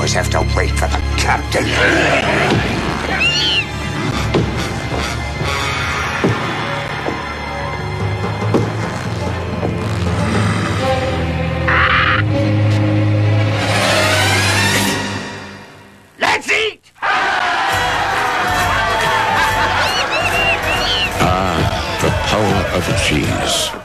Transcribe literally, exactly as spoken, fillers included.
always have to wait for the captain. Let's eat! Ah, the power of cheese.